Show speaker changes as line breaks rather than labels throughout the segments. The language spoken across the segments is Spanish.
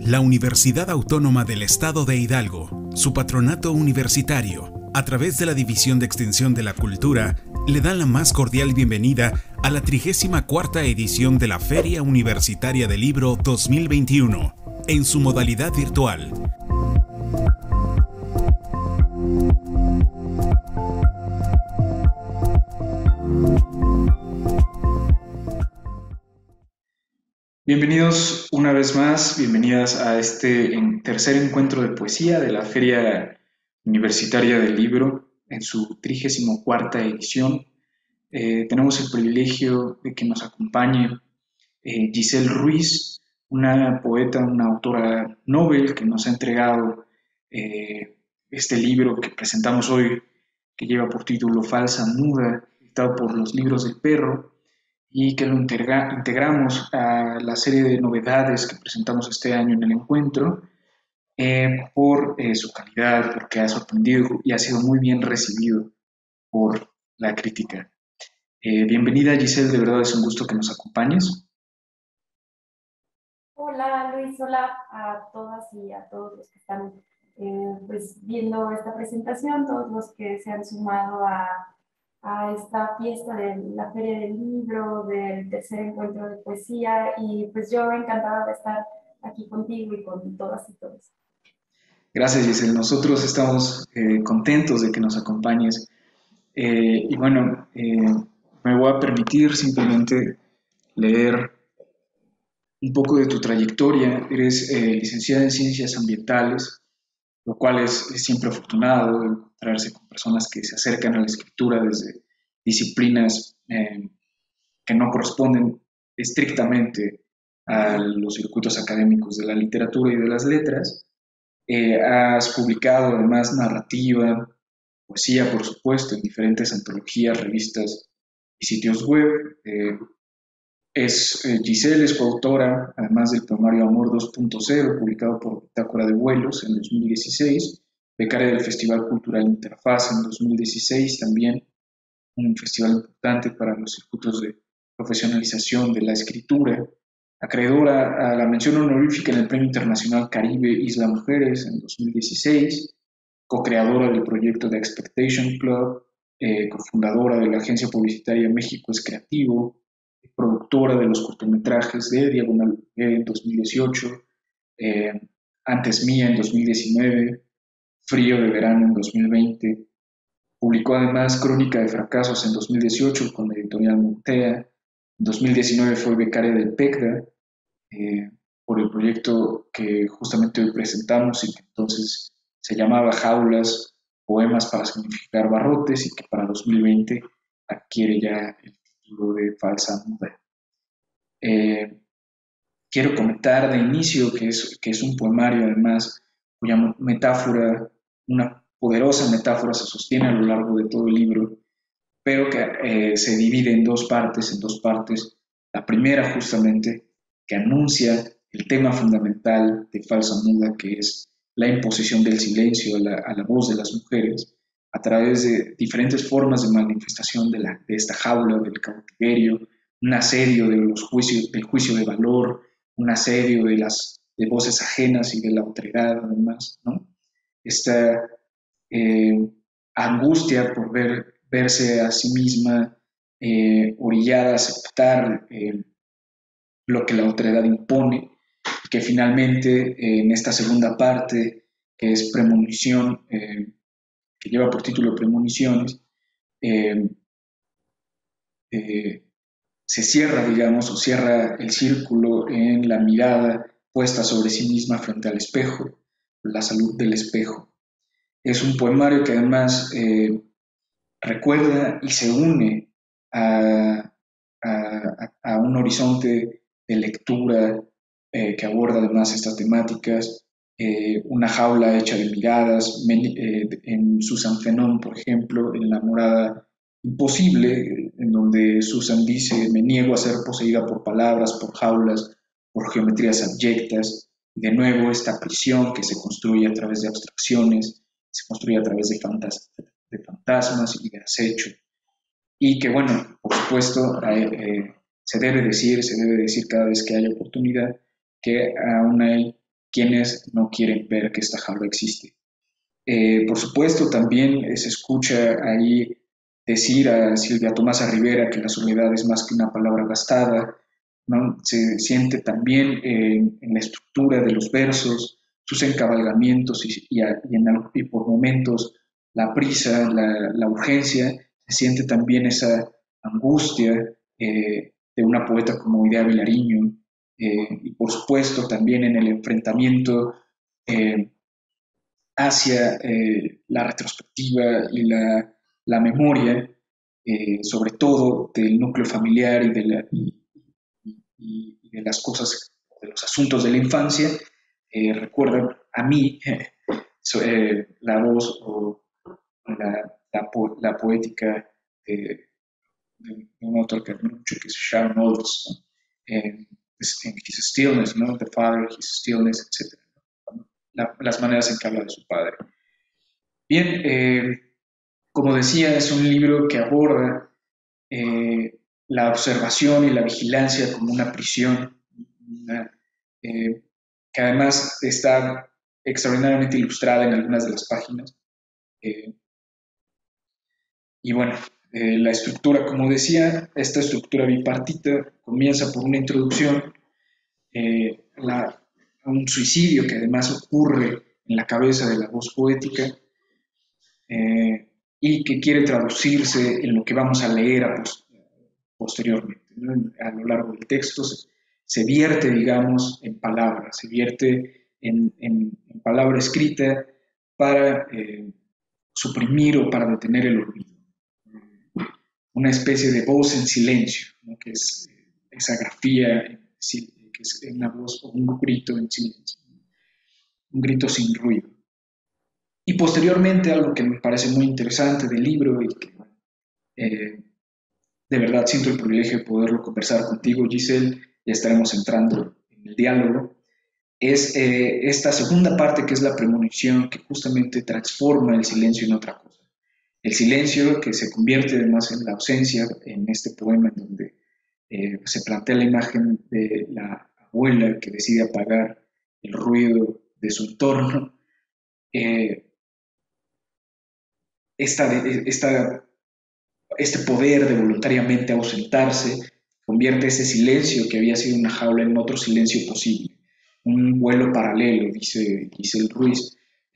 La Universidad Autónoma del Estado de Hidalgo, su patronato universitario, a través de la División de Extensión de la Cultura, le dan la más cordial bienvenida a la 34ª edición de la Feria Universitaria del Libro 2021, en su modalidad virtual.
Bienvenidos una vez más, bienvenidas a este tercer encuentro de poesía de la Feria Universitaria del Libro en su 34ª edición. Tenemos el privilegio de que nos acompañe Giselle Ruiz, una poeta, una autora Nobel que nos ha entregado este libro que presentamos hoy, que lleva por título Falsa Muda, editado por Los Libros del Perro, y que lo integramos a la serie de novedades que presentamos este año en el encuentro por su calidad, porque ha sorprendido y ha sido muy bien recibido por la crítica. Bienvenida Giselle, de verdad es un gusto que nos acompañes.
Hola Luis, hola a todas y a todos los que están pues, viendo esta presentación, todos los que se han sumado a esta fiesta de la Feria del Libro, del tercer encuentro de poesía, y pues yo encantada de estar aquí contigo y con todas y todos.
Gracias Giselle, nosotros estamos contentos de que nos acompañes y bueno, me voy a permitir simplemente leer un poco de tu trayectoria. Eres licenciada en Ciencias Ambientales, lo cual es siempre afortunado encontrarse con personas que se acercan a la escritura desde disciplinas que no corresponden estrictamente a los circuitos académicos de la literatura y de las letras. Has publicado además narrativa, poesía, por supuesto, en diferentes antologías, revistas y sitios web. Giselle es coautora, además del poemario Amor 2.0, publicado por Bitácora de Vuelos en 2016, becaria del Festival Cultural Interfaz en 2016 también, un festival importante para los circuitos de profesionalización de la escritura, acreedora a la mención honorífica en el Premio Internacional Caribe Isla Mujeres en 2016, co-creadora del proyecto The Expectation Club, cofundadora de la agencia publicitaria México es Creativo, productora de los cortometrajes de Diagonal en 2018, Antes Mía en 2019, Frío de Verano en 2020. Publicó además Crónica de Fracasos en 2018 con la editorial Montea. En 2019 fue becaria del PECDA por el proyecto que justamente hoy presentamos y que entonces se llamaba Jaulas, Poemas para Significar Barrotes, y que para 2020 adquiere ya el título de Falsa Muda. Quiero comentar de inicio que es un poemario además cuya metáfora, una poderosa metáfora se sostiene a lo largo de todo el libro, pero que se divide en dos partes. La primera justamente que anuncia el tema fundamental de Falsa Muda, que es la imposición del silencio a la voz de las mujeres a través de diferentes formas de manifestación de esta jaula, del cautiverio, un asedio del juicio de valor, un asedio de voces ajenas y de la otredad, además, ¿no? Esta angustia por verse a sí misma orillada a aceptar lo que la otredad impone, y que finalmente en esta segunda parte, que es premonición, que lleva por título Premoniciones, eh, eh, se cierra, digamos, o cierra el círculo en la mirada puesta sobre sí misma frente al espejo, la salud del espejo. Es un poemario que además recuerda y se une a un horizonte de lectura que aborda además estas temáticas, una jaula hecha de miradas, en Susan Fenón, por ejemplo, en La morada imposible, en donde Susan dice, me niego a ser poseída por palabras, por jaulas, por geometrías abyectas, y de nuevo esta prisión que se construye a través de abstracciones, se construye a través de fantasmas y de acecho, y que bueno, por supuesto, se debe decir cada vez que haya oportunidad, que aún hay quienes no quieren ver que esta jaula existe. Por supuesto, también se escucha ahí decir a Silvia Tomasa Rivera que la soledad es más que una palabra gastada, ¿no? Se siente también en la estructura de los versos, sus encabalgamientos y por momentos la prisa, la urgencia, se siente también esa angustia de una poeta como Idea Vilariño, y por supuesto también en el enfrentamiento eh, hacia la retrospectiva y la memoria, sobre todo del núcleo familiar y de las cosas, de los asuntos de la infancia. Recuerda a mí la voz o la poética de un autor que admiro mucho, que es Sharon Olds, ¿no? En His Stillness, ¿no? The Father, His Stillness, etc. Las maneras en que habla de su padre. Bien, como decía, es un libro que aborda la observación y la vigilancia como una prisión, una, que además está extraordinariamente ilustrada en algunas de las páginas. Y bueno, la estructura, como decía, esta estructura bipartita comienza por una introducción, un suicidio que además ocurre en la cabeza de la voz poética, y que quiere traducirse en lo que vamos a leer posteriormente, ¿no? A lo largo del texto se vierte, digamos, en palabras, se vierte en palabra escrita para suprimir o para detener el olvido. Una especie de voz en silencio, ¿no? Que es esa grafía, que es una voz o un grito en silencio, un grito sin ruido. Y posteriormente, algo que me parece muy interesante del libro y que de verdad siento el privilegio de poderlo conversar contigo, Giselle, ya estaremos entrando en el diálogo, es esta segunda parte que es la premonición, que justamente transforma el silencio en otra cosa. El silencio que se convierte además en la ausencia en este poema, en donde se plantea la imagen de la abuela que decide apagar el ruido de su entorno. Este poder de voluntariamente ausentarse convierte ese silencio que había sido una jaula en otro silencio posible, un vuelo paralelo, dice el Ruiz,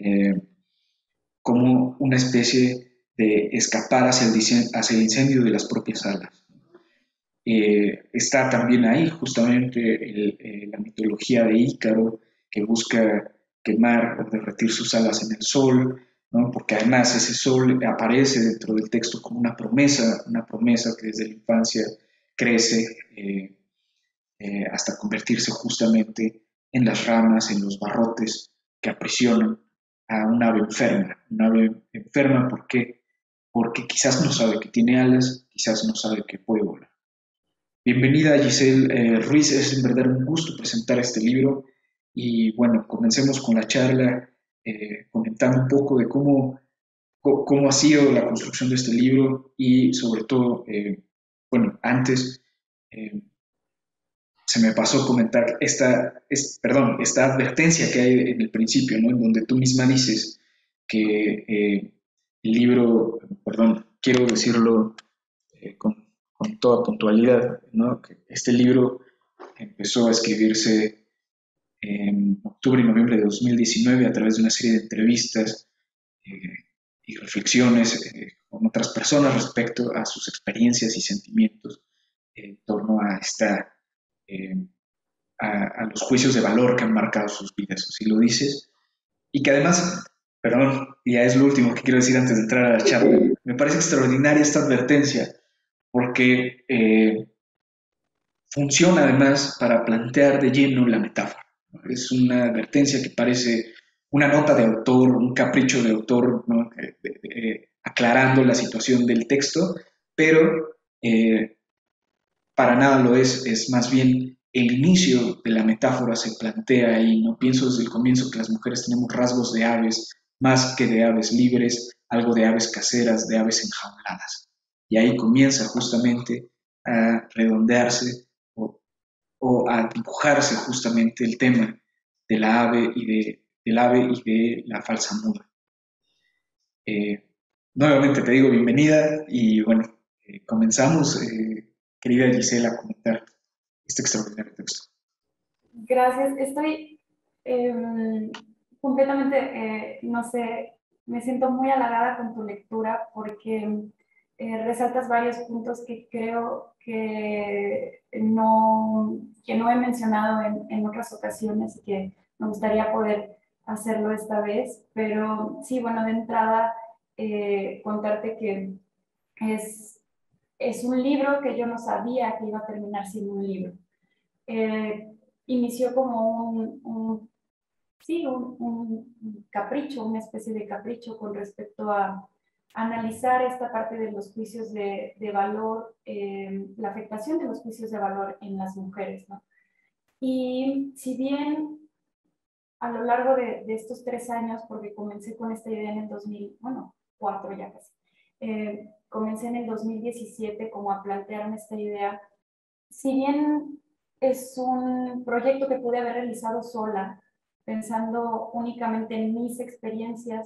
como una especie de escapar hacia el incendio de las propias alas. Está también ahí justamente la mitología de Ícaro, que busca quemar o derretir sus alas en el sol, ¿no? Porque además ese sol aparece dentro del texto como una promesa que desde la infancia crece hasta convertirse justamente en las ramas, en los barrotes que aprisionan a un ave enferma. Un ave enferma, ¿por qué? Porque quizás no sabe que tiene alas, quizás no sabe que puede volar. Bienvenida Giselle Ruiz, es en verdad un gusto presentar este libro y bueno, comencemos con la charla comentando un poco de cómo ha sido la construcción de este libro y sobre todo, bueno, antes se me pasó comentar esta advertencia que hay en el principio, ¿no? En donde tú misma dices que el libro, perdón, quiero decirlo con toda puntualidad, ¿no? Que este libro empezó a escribirse en octubre y noviembre de 2019 a través de una serie de entrevistas y reflexiones con otras personas respecto a sus experiencias y sentimientos en torno eh, a los juicios de valor que han marcado sus vidas, así lo dices, y que además, perdón, ya es lo último que quiero decir antes de entrar a la charla, me parece extraordinaria esta advertencia, porque funciona además para plantear de lleno la metáfora. Es una advertencia que parece una nota de autor, un capricho de autor, ¿no? Aclarando la situación del texto, pero para nada lo es más bien el inicio de la metáfora se plantea ahí, ¿no? Pienso desde el comienzo que las mujeres tenemos rasgos de aves, más que de aves libres, algo de aves caseras, de aves enjauladas. Y ahí comienza justamente a redondearse o a dibujarse justamente el tema del ave del ave y de la falsa muda. Nuevamente te digo bienvenida y bueno, comenzamos, querida Gisela, a comentar este extraordinario texto.
Gracias. Estoy completamente, no sé, me siento muy halagada con tu lectura porque resaltas varios puntos que creo que no he mencionado en otras ocasiones y que me gustaría poder hacerlo esta vez. Pero sí, bueno, de entrada, contarte que es un libro que yo no sabía que iba a terminar siendo un libro. Eh, Inició como sí, un capricho, una especie de capricho con respecto a analizar esta parte de los juicios de valor, la afectación de los juicios de valor en las mujeres, ¿no? Y si bien a lo largo de estos 3 años, porque comencé con esta idea en el 2000, bueno, 4 ya casi, comencé en el 2017 como a plantearme esta idea. Si bien es un proyecto que pude haber realizado sola, pensando únicamente en mis experiencias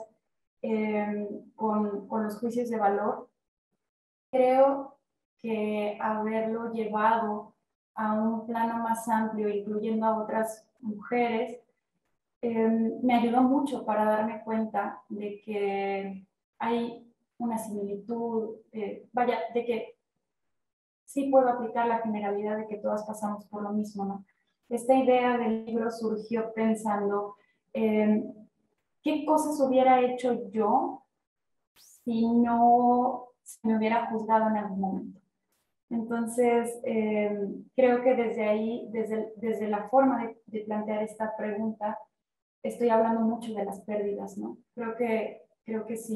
con los juicios de valor, creo que haberlo llevado a un plano más amplio, incluyendo a otras mujeres, me ayudó mucho para darme cuenta de que hay una similitud, vaya, de que sí puedo aplicar la generalidad de que todas pasamos por lo mismo, ¿no? Esta idea del libro surgió pensando qué cosas hubiera hecho yo si no se me hubiera juzgado en algún momento. Entonces, creo que desde ahí, desde la forma de plantear esta pregunta, estoy hablando mucho de las pérdidas, ¿no? Creo que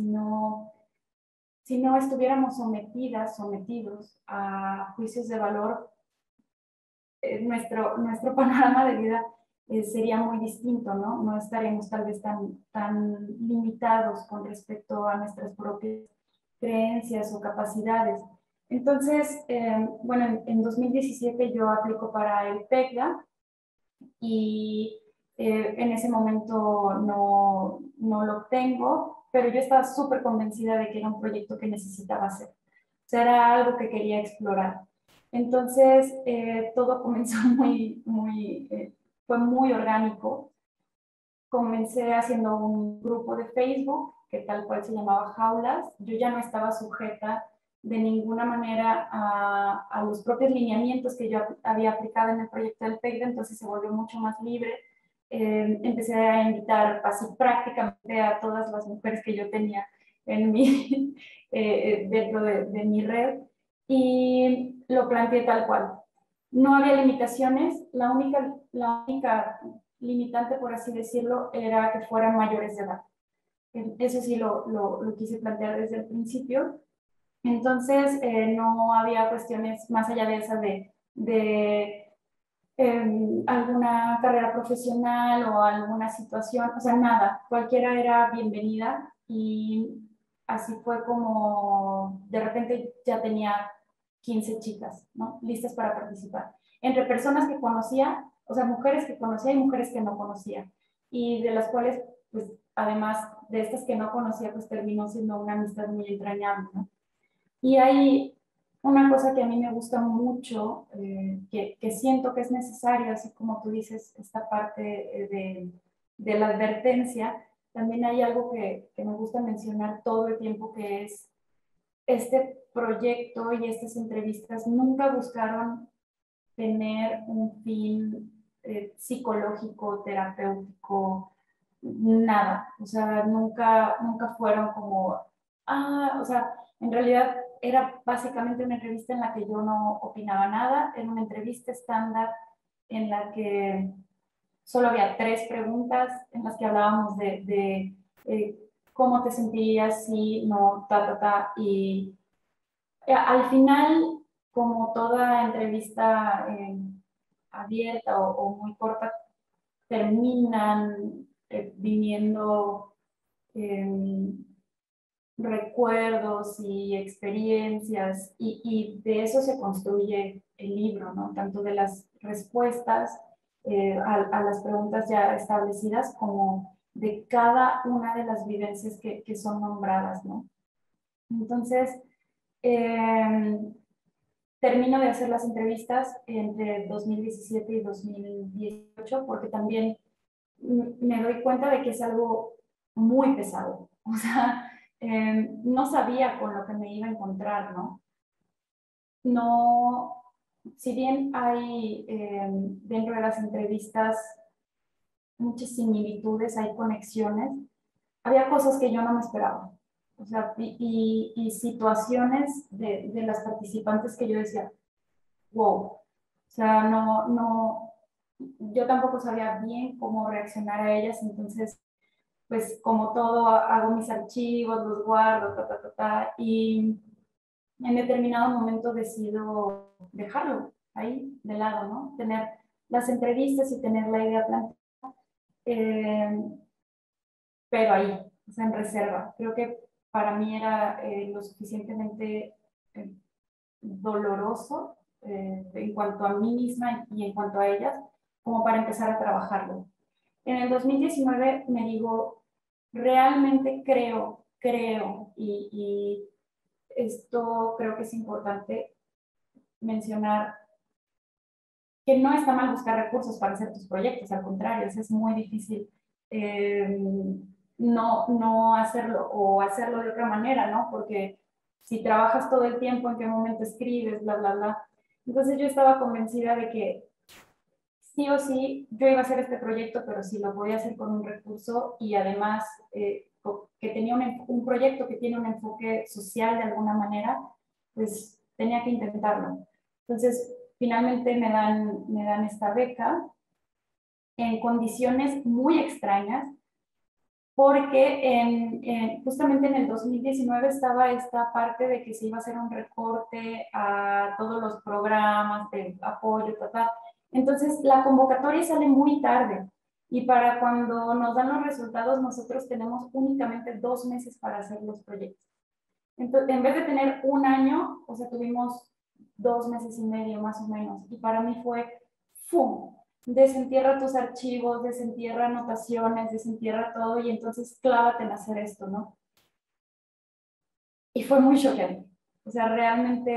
si no estuviéramos sometidos a juicios de valor, nuestro panorama de vida sería muy distinto, ¿no? No estaríamos tal vez tan limitados con respecto a nuestras propias creencias o capacidades. Entonces, bueno, en 2017 yo aplico para el PECLA y en ese momento no lo obtengo, pero yo estaba súper convencida de que era un proyecto que necesitaba hacer. O sea, era algo que quería explorar. Entonces, todo comenzó fue muy orgánico. Comencé haciendo un grupo de Facebook que tal cual se llamaba Jaulas. Yo ya no estaba sujeta de ninguna manera a los propios lineamientos que yo había aplicado en el proyecto del PECDA, entonces se volvió mucho más libre. Empecé a invitar así prácticamente a todas las mujeres que yo tenía en dentro de mi red y lo planteé tal cual. No había limitaciones, la única limitante, por así decirlo, era que fueran mayores de edad. Eso sí lo quise plantear desde el principio. Entonces, no había cuestiones más allá de esa de alguna carrera profesional o alguna situación, o sea, nada, cualquiera era bienvenida y así fue como de repente ya tenía 15 chicas, ¿no? Listas para participar. Entre personas que conocía, o sea, mujeres que conocía y mujeres que no conocía. Y de las cuales, pues, además de estas que no conocía, pues terminó siendo una amistad muy entrañable, ¿no? Y hay una cosa que a mí me gusta mucho, que siento que es necesario, así como tú dices, esta parte de la advertencia, también hay algo que me gusta mencionar todo el tiempo, que es este proyecto y estas entrevistas nunca buscaron tener un fin psicológico, terapéutico, nada. O sea, nunca fueron como, o sea, en realidad era básicamente una entrevista en la que yo no opinaba nada, era una entrevista estándar en la que solo había 3 preguntas en las que hablábamos de cómo te sentirías si no, y al final, como toda entrevista abierta o muy corta, terminan viniendo eh, recuerdos y experiencias y de eso se construye el libro, ¿no? Tanto de las respuestas a las preguntas ya establecidas, como de cada una de las vivencias que son nombradas, ¿no? Entonces, termino de hacer las entrevistas entre 2017 y 2018 porque también me doy cuenta de que es algo muy pesado. O sea, no sabía con lo que me iba a encontrar, ¿no? No, si bien hay dentro de las entrevistas muchas similitudes, hay conexiones, había cosas que yo no me esperaba. O sea, y situaciones de las participantes que yo decía, wow. O sea, yo tampoco sabía bien cómo reaccionar a ellas, entonces, pues como todo, hago mis archivos, los guardo, y en determinado momento decido dejarlo ahí de lado, ¿no? Tener las entrevistas y tener la idea planteada, eh, pero ahí, o sea, en reserva. Creo que para mí era lo suficientemente doloroso en cuanto a mí misma y en cuanto a ellas, como para empezar a trabajarlo. En el 2019 me digo, realmente y esto creo que es importante mencionar, que no está mal buscar recursos para hacer tus proyectos, al contrario, es muy difícil eh, no hacerlo o hacerlo de otra manera, ¿no? Porque si trabajas todo el tiempo, en qué momento escribes, bla, bla, bla. Entonces yo estaba convencida de que sí o sí yo iba a hacer este proyecto, pero si lo podía hacer con un recurso y además que tenía un proyecto que tiene un enfoque social de alguna manera, pues tenía que intentarlo. Entonces, finalmente me dan esta beca en condiciones muy extrañas, porque justamente en el 2019 estaba esta parte de que se iba a hacer un recorte a todos los programas de apoyo, Entonces, la convocatoria sale muy tarde y para cuando nos dan los resultados, nosotros tenemos únicamente 2 meses para hacer los proyectos. Entonces, en vez de tener un año, o sea, tuvimos 2 meses y medio más o menos. Y para mí fue, ¡fum! Desentierra tus archivos, desentierra anotaciones, desentierra todo y entonces clávate en hacer esto, ¿no? Y fue muy choqueante. O sea, realmente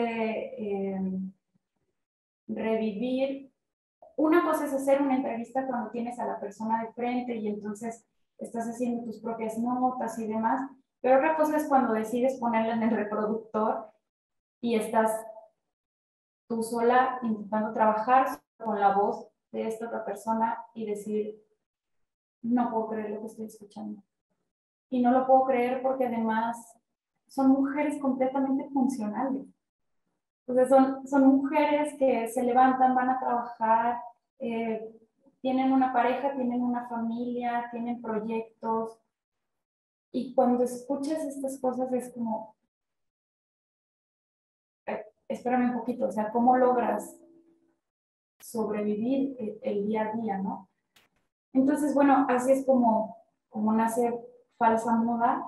revivir. Una cosa es hacer una entrevista cuando tienes a la persona de frente y entonces estás haciendo tus propias notas y demás, pero otra cosa es cuando decides ponerla en el reproductor y estás tú sola intentando trabajar con la voz de esta otra persona y decir, no puedo creer lo que estoy escuchando. Y no lo puedo creer porque además son mujeres completamente funcionales. Entonces son mujeres que se levantan, van a trabajar, tienen una pareja, tienen una familia, tienen proyectos. Y cuando escuchas estas cosas es como, espérame un poquito, o sea, ¿cómo logras sobrevivir el día a día, ¿no? Entonces, bueno, así es como nace Falsa Moda.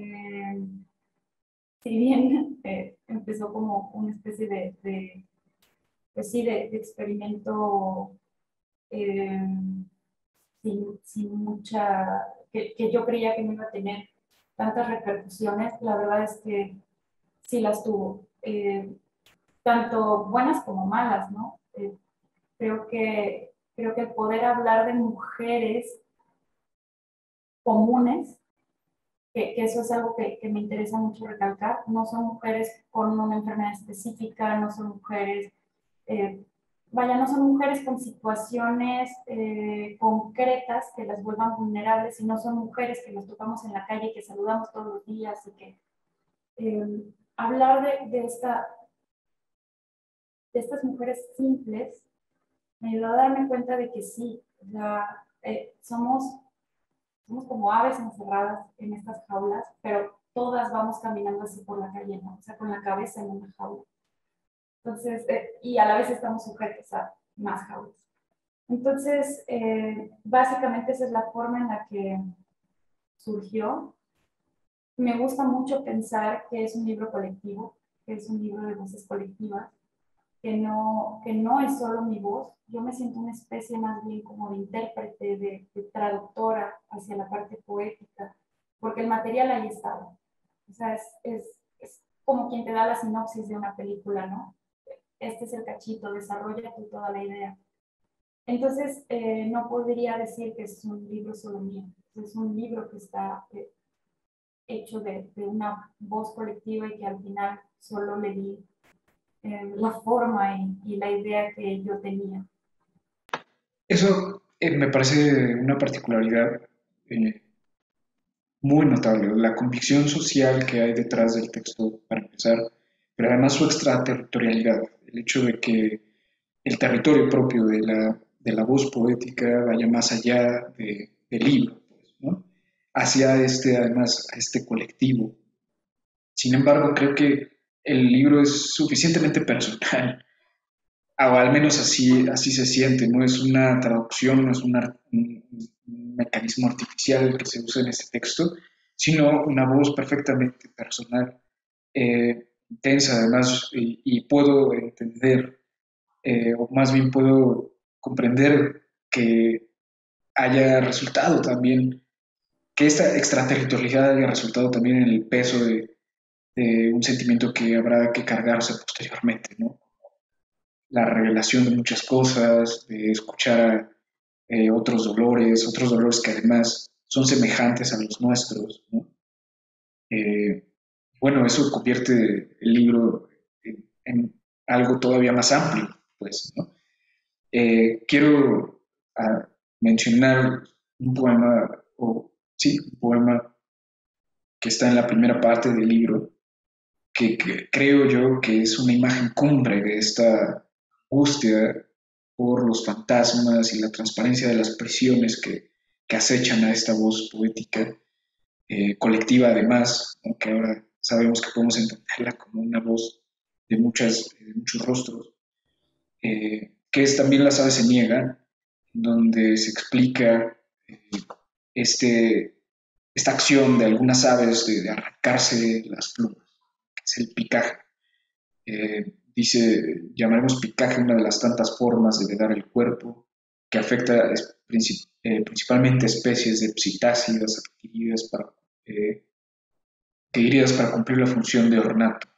Si bien empezó como una especie pues sí, de experimento eh, sin mucha, que yo creía que no iba a tener tantas repercusiones, la verdad es que sí las tuvo, tanto buenas como malas, ¿no? Creo que el poder hablar de mujeres comunes, que eso es algo que me interesa mucho recalcar, no son mujeres con una enfermedad específica, no son mujeres, eh, vaya, no son mujeres con situaciones concretas que las vuelvan vulnerables, sino son mujeres que nos topamos en la calle, que saludamos todos los días y que hablar de estas mujeres simples me ayudó a darme cuenta de que sí, somos como aves encerradas en estas jaulas, pero todas vamos caminando así por la calle, ¿no? O sea, con la cabeza en una jaula. Entonces, y a la vez estamos sujetos a más jaulas. Entonces, básicamente esa es la forma en la que surgió. Me gusta mucho pensar que es un libro colectivo, que es un libro de voces colectivas. que no es solo mi voz. Yo me siento una especie más bien como de intérprete, de traductora hacia la parte poética, porque el material ahí estaba. O sea, es como quien te da la sinopsis de una película, ¿no? Este es el cachito, desarrolla tú toda la idea. Entonces, no podría decir que es un libro solo mío, es un libro que está hecho de una voz colectiva y que al final solo le di la forma y la idea que yo tenía.
Eso me parece una particularidad eh, muy notable, la convicción social que hay detrás del texto, para empezar, pero además su extraterritorialidad, el hecho de que el territorio propio de la voz poética vaya más allá del libro, pues, ¿no? Hacia además, a este colectivo. Sin embargo, creo que el libro es suficientemente personal, o al menos así se siente, no es una traducción, no es un mecanismo artificial el que se usa en este texto, sino una voz perfectamente personal, intensa además, y puedo entender, o más bien puedo comprender que haya resultado también, que esta extraterritorialidad haya resultado también en el peso de un sentimiento que habrá que cargarse posteriormente, ¿no? La revelación de muchas cosas, de escuchar otros dolores que además son semejantes a los nuestros, ¿no? Eh, bueno, eso convierte el libro en algo todavía más amplio, pues, ¿no? Quiero mencionar un poema, o sí, un poema que está en la primera parte del libro, que creo yo que es una imagen cumbre de esta angustia por los fantasmas y la transparencia de las prisiones que acechan a esta voz poética, colectiva además, aunque ahora sabemos que podemos entenderla como una voz de muchos rostros, que es también Las aves se niegan, donde se explica este, esta acción de algunas aves de arrancarse las plumas, que es el picaje. Dice, llamaremos picaje una de las tantas formas de vedar el cuerpo, que afecta principalmente especies de psitácidas eh, adquiridas para cumplir la función de ornato.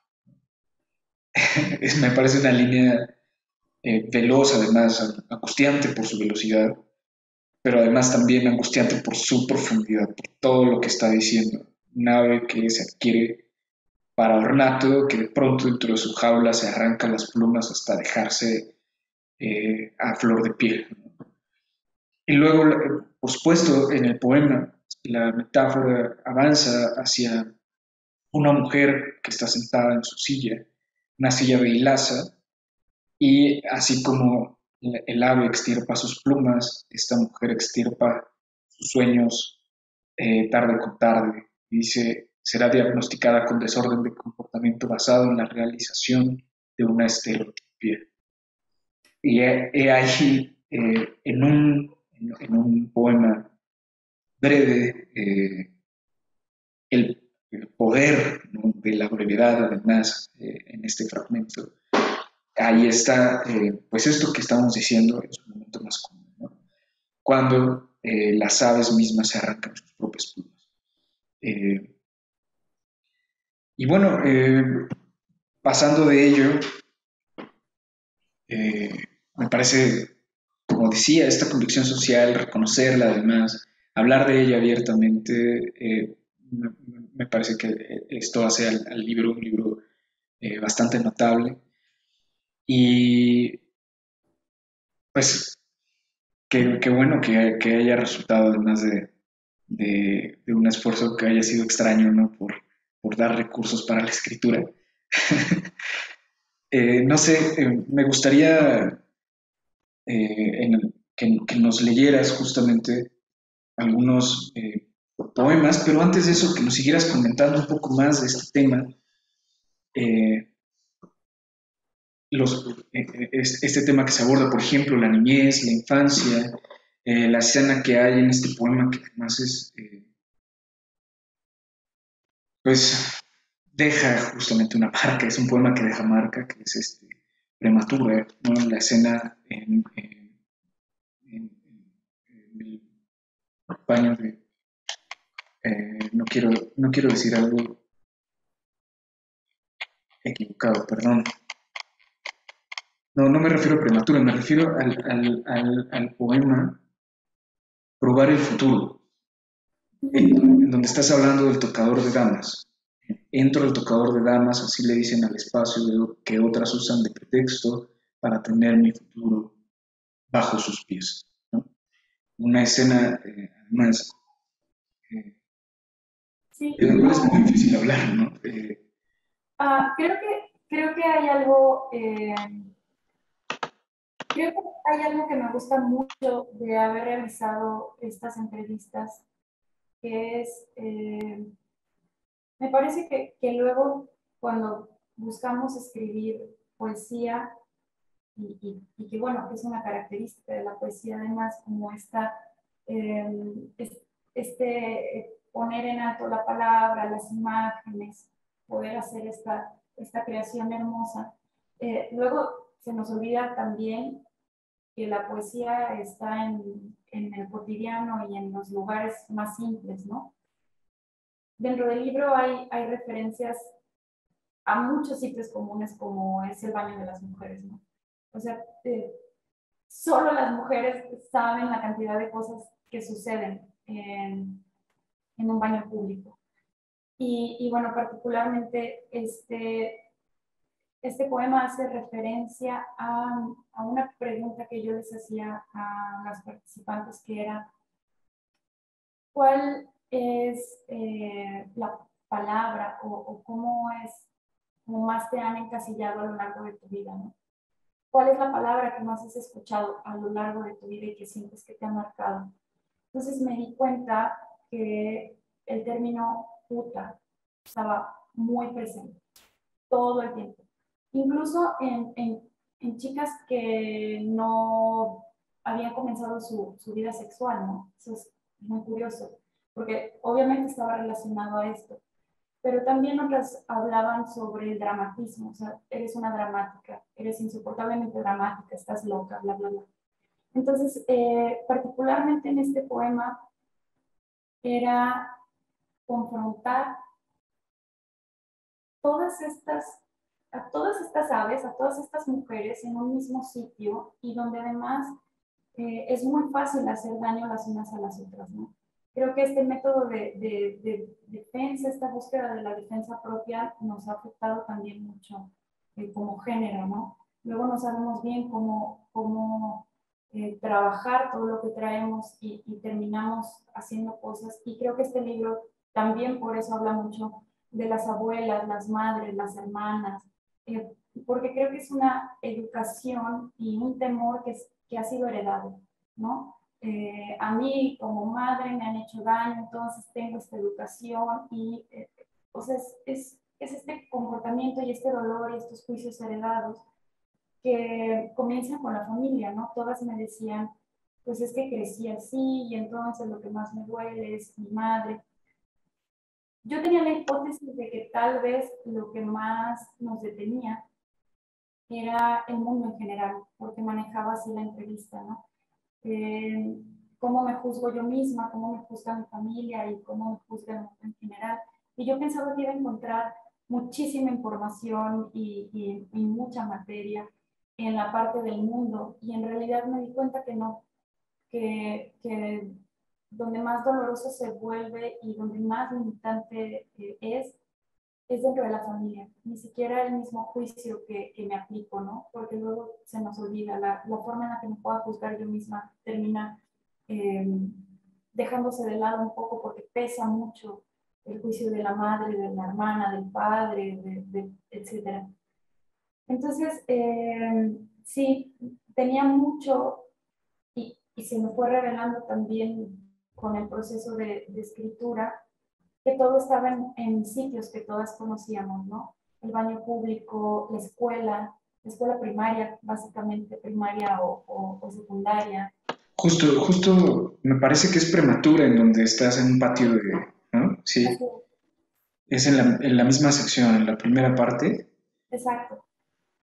Me parece una línea veloz, además, angustiante por su velocidad, pero además también angustiante por su profundidad, por todo lo que está diciendo. Un ave que se adquiere para ornato, que de pronto dentro de su jaula se arranca las plumas hasta dejarse a flor de piel. Y luego, por supuesto, en el poema, la metáfora avanza hacia una mujer que está sentada en su silla, una silla de hilaza, y así como el ave extirpa sus plumas, esta mujer extirpa sus sueños tarde con tarde. Dice, será diagnosticada con desorden de comportamiento basado en la realización de una estereotipia. Y he ahí, en un poema breve, el poder, ¿no?, de la brevedad, además, en este fragmento. Ahí está, pues esto que estamos diciendo en su momento más común, ¿no? Cuando las aves mismas se arrancan sus propias plumas. Eh, y bueno, pasando de ello, eh, me parece, como decía, esta convicción social, reconocerla además, hablar de ella abiertamente, me parece que esto hace al libro un libro bastante notable. Y pues qué bueno que haya resultado además de un esfuerzo que haya sido extraño, ¿no? Por dar recursos para la escritura. No sé, me gustaría que nos leyeras justamente algunos poemas, pero antes de eso, que nos siguieras comentando un poco más de este tema, eh, este tema que se aborda, por ejemplo, la niñez, la infancia, la escena que hay en este poema, que además pues deja justamente una marca, es un poema que deja marca, que es prematura, ¿no? La escena en el baño de... no quiero decir algo equivocado, perdón. No, no me refiero a prematura, me refiero al poema Probar el futuro, en donde estás hablando del tocador de damas. Entro al tocador de damas, así le dicen al espacio que otras usan de pretexto para tener mi futuro bajo sus pies, ¿no? Una escena, además,
Sí,
de la cual es muy difícil hablar, ¿no?
creo que hay algo, creo que hay algo que me gusta mucho de haber realizado estas entrevistas, que es, me parece que luego cuando buscamos escribir poesía, y que bueno, que es una característica de la poesía además, como poner en alto la palabra, las imágenes, poder hacer esta creación hermosa. Luego se nos olvida también que la poesía está en el cotidiano y en los lugares más simples, ¿no? Dentro del libro hay referencias a muchos sitios comunes como es el baño de las mujeres, ¿no? O sea, solo las mujeres saben la cantidad de cosas que suceden en un baño público. Y bueno, particularmente este poema hace referencia a una pregunta que yo les hacía a las participantes, que era, ¿cuál es la palabra o cómo es, cómo más te han encasillado a lo largo de tu vida, ¿no? ¿Cuál es la palabra que más has escuchado a lo largo de tu vida y que sientes que te ha marcado? Entonces me di cuenta que el término puta estaba muy presente todo el tiempo. Incluso en chicas que no habían comenzado su vida sexual, ¿no? Eso es muy curioso, porque obviamente estaba relacionado a esto. Pero también otras hablaban sobre el dramatismo, o sea, eres una dramática, eres insoportablemente dramática, estás loca, bla, bla, bla. Entonces, particularmente en este poema, era confrontar todas estas, a todas estas aves, a todas estas mujeres en un mismo sitio y donde además es muy fácil hacer daño las unas a las otras, ¿no? Creo que este método de defensa, esta búsqueda de la defensa propia nos ha afectado también mucho como género, ¿no? Luego no sabemos bien cómo trabajar todo lo que traemos y terminamos haciendo cosas. Y creo que este libro también por eso habla mucho de las abuelas, las madres, las hermanas, porque creo que es una educación y un temor que ha sido heredado, ¿no? A mí como madre me han hecho daño, entonces tengo esta educación y o sea, es este comportamiento y este dolor y estos juicios heredados que comienzan con la familia, ¿no? Todas me decían, pues es que crecí así y entonces lo que más me duele es mi madre. Yo tenía la hipótesis de que tal vez lo que más nos detenía era el mundo en general, porque manejaba así la entrevista, ¿no? Eh, Cómo me juzgo yo misma, cómo me juzga mi familia y cómo me juzga el mundo en general. Y yo pensaba que iba a encontrar muchísima información y mucha materia en la parte del mundo y en realidad me di cuenta que no, que donde más doloroso se vuelve y donde más limitante es dentro de la familia, ni siquiera el mismo juicio que me aplico, ¿no? Porque luego se nos olvida, la forma en la que me pueda juzgar yo misma termina eh, dejándose de lado un poco porque pesa mucho el juicio de la madre, de la hermana, del padre, etc. Entonces, sí, tenía mucho y se me fue revelando también con el proceso de escritura que todo estaba en sitios que todas conocíamos, ¿no? El baño público, la escuela primaria, básicamente primaria o secundaria.
Justo me parece que es prematura en donde estás en un patio de, ¿no? Sí,
Así,
es en la misma sección, en la primera parte.
exacto.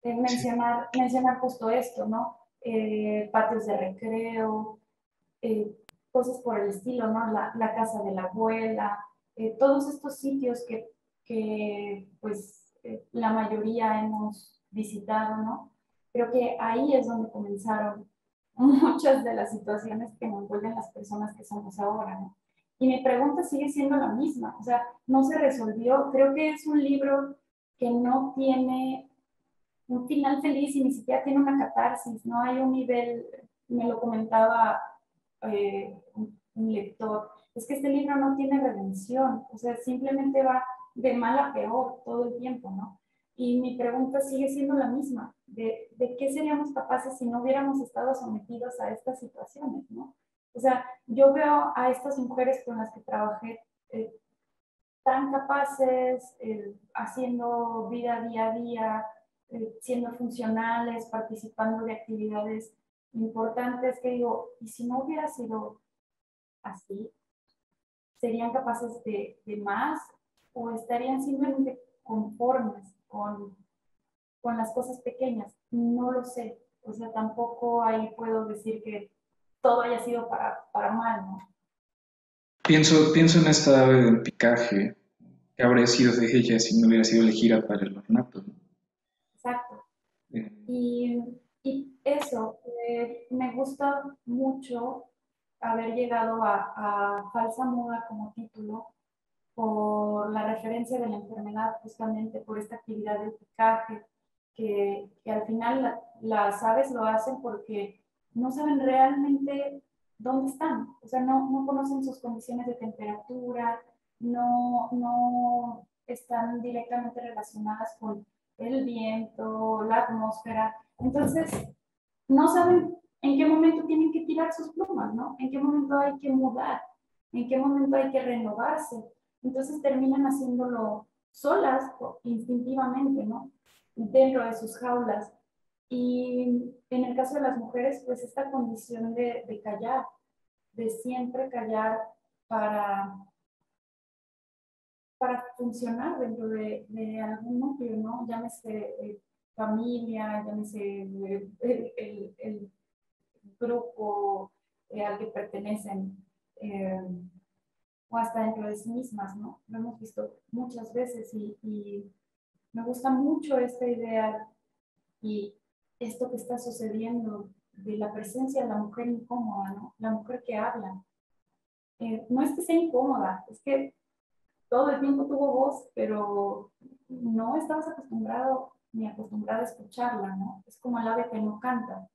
Sí,
mencionar justo esto, ¿no? Patios de recreo, eh, cosas por el estilo, ¿no? La casa de la abuela, todos estos sitios que pues la mayoría hemos visitado, ¿no? Creo que ahí es donde comenzaron muchas de las situaciones que nos envuelven las personas que somos ahora, ¿no? Y mi pregunta sigue siendo la misma, o sea, no se resolvió. Creo que es un libro que no tiene un final feliz y ni siquiera tiene una catarsis, no hay un nivel, me lo comentaba un lector, es que este libro no tiene redención, o sea, simplemente va de mal a peor todo el tiempo, ¿no? Y mi pregunta sigue siendo la misma, de qué seríamos capaces si no hubiéramos estado sometidos a estas situaciones, ¿no? O sea, yo veo a estas mujeres con las que trabajé tan capaces, haciendo vida día a día, siendo funcionales, participando de actividades importantes, que digo, y si no hubiera sido así, ¿serían capaces de más o estarían simplemente conformes con las cosas pequeñas? No lo sé. O sea, tampoco ahí puedo decir que todo haya sido para mal, ¿no?
pienso en esta ave del picaje, que habría sido de ella si no hubiera sido elegida para el ornato, ¿no?
Exacto.
Eh,
Y, y eso, me gusta mucho haber llegado a Falsa Muda como título por la referencia de la enfermedad, justamente por esta actividad del picaje, que al final las aves lo hacen porque no saben realmente dónde están, o sea, no conocen sus condiciones de temperatura, no están directamente relacionadas con el viento, la atmósfera, entonces no saben en qué momento tienen que tirar sus plumas, ¿no? En qué momento hay que mudar, en qué momento hay que renovarse. Entonces terminan haciéndolo solas, instintivamente, ¿no? Dentro de sus jaulas. Y en el caso de las mujeres, pues esta condición de callar, de siempre callar para, para funcionar dentro de algún núcleo, ¿no? Llámese familia, llámese el grupo al que pertenecen o hasta dentro de sí mismas, ¿no? Lo hemos visto muchas veces y me gusta mucho esta idea y esto que está sucediendo de la presencia de la mujer incómoda, ¿no? La mujer que habla. No es que sea incómoda, es que todo el tiempo tuvo voz, pero no estabas acostumbrado ni acostumbrada a escucharla, ¿no? Es como el ave que no canta.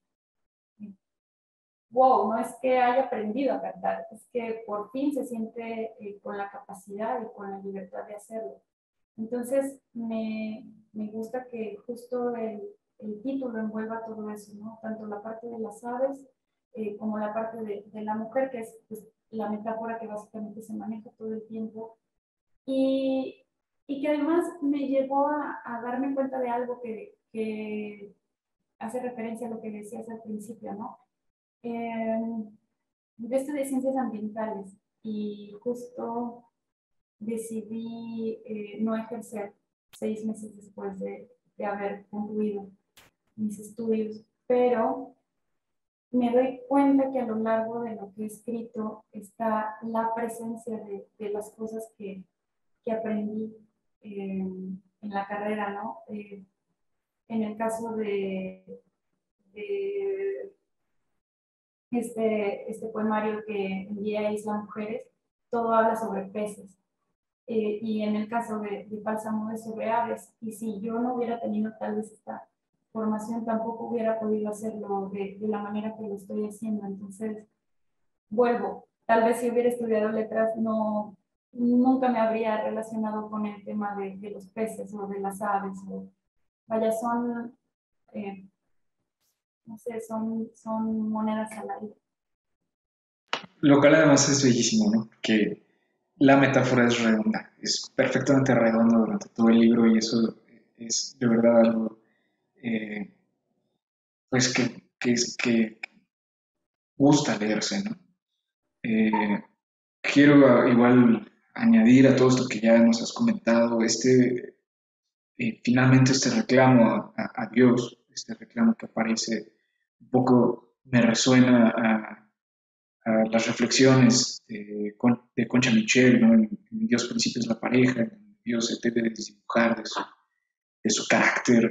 Wow, no es que haya aprendido a cantar, es que por fin se siente con la capacidad y con la libertad de hacerlo. Entonces, me gusta que justo el título envuelva todo eso, ¿no? Tanto la parte de las aves como la parte de la mujer, que es pues, la metáfora que básicamente se maneja todo el tiempo. Y, y que además me llevó a darme cuenta de algo que hace referencia a lo que decías al principio, ¿no? Yo estudié ciencias ambientales y justo decidí no ejercer 6 meses después de haber concluido mis estudios, pero me doy cuenta que a lo largo de lo que he escrito está la presencia de las cosas que aprendí en la carrera, ¿no? En el caso de este poemario que envié a Isla Mujeres, todo habla sobre peces. Y en el caso de Bálsamo es sobre aves. Y si yo no hubiera tenido tal vez esta formación, tampoco hubiera podido hacerlo de la manera que lo estoy haciendo. Entonces, vuelvo. Tal vez si hubiera estudiado letras, no, nunca me habría relacionado con el tema de los peces o de las aves. O, vaya, son, eh, no sé, son monedas al aire.
lo cual además es bellísimo, ¿no? Que la metáfora es redonda, es perfectamente redonda durante todo el libro y eso es de verdad algo, eh, pues que gusta leerse, ¿no? Eh, quiero igual añadir a todo esto que ya nos has comentado, finalmente este reclamo a Dios, este reclamo que aparece un poco, me resuena a las reflexiones de Concha Michel, ¿no? En Dios principio es la pareja, en Dios se debe de desdibujar de su carácter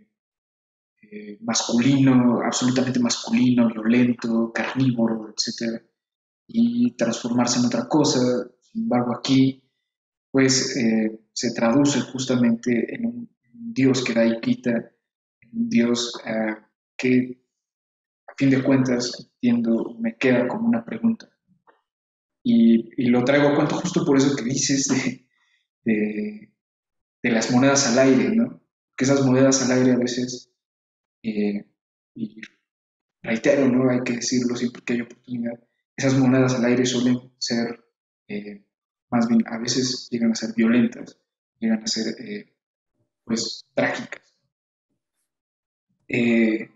masculino, absolutamente masculino, violento, carnívoro, etcétera, y transformarse en otra cosa. Sin embargo, aquí pues se traduce justamente en un Dios que da y quita, en un Dios que a fin de cuentas, entiendo, me queda como una pregunta. Y lo traigo a cuento justo por eso que dices de, de las monedas al aire, ¿no? Que esas monedas al aire a veces, eh, y reitero, ¿no? Hay que decirlo siempre que hay oportunidad, esas monedas al aire suelen ser, eh, más bien, a veces llegan a ser violentas, llegan a ser, pues, trágicas. Eh,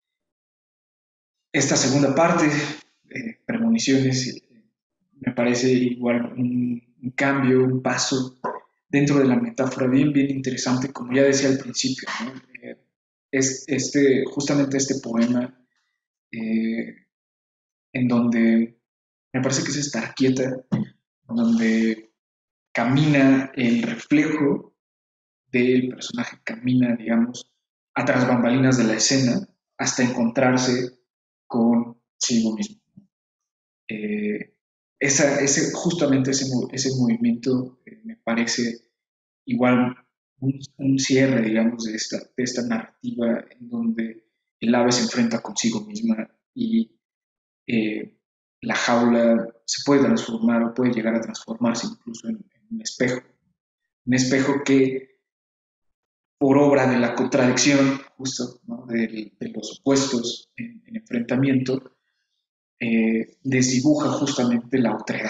esta segunda parte, premoniciones, me parece igual un cambio, un paso dentro de la metáfora bien interesante, como ya decía al principio, ¿no? Es justamente este poema eh, en donde me parece que es estar quieta, donde camina el reflejo del personaje, camina, digamos, a tras bambalinas de la escena hasta encontrarse consigo mismo. Eh, justamente ese movimiento me parece igual un cierre, digamos, de esta narrativa en donde el ave se enfrenta consigo misma y eh, la jaula se puede transformar o puede llegar a transformarse incluso en un espejo que por obra de la contradicción, justo, ¿no? De los opuestos en enfrentamiento, desdibuja justamente la otredad.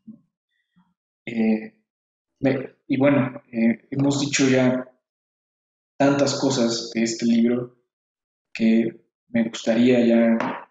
Eh, y bueno, hemos dicho ya tantas cosas de este libro que me gustaría ya,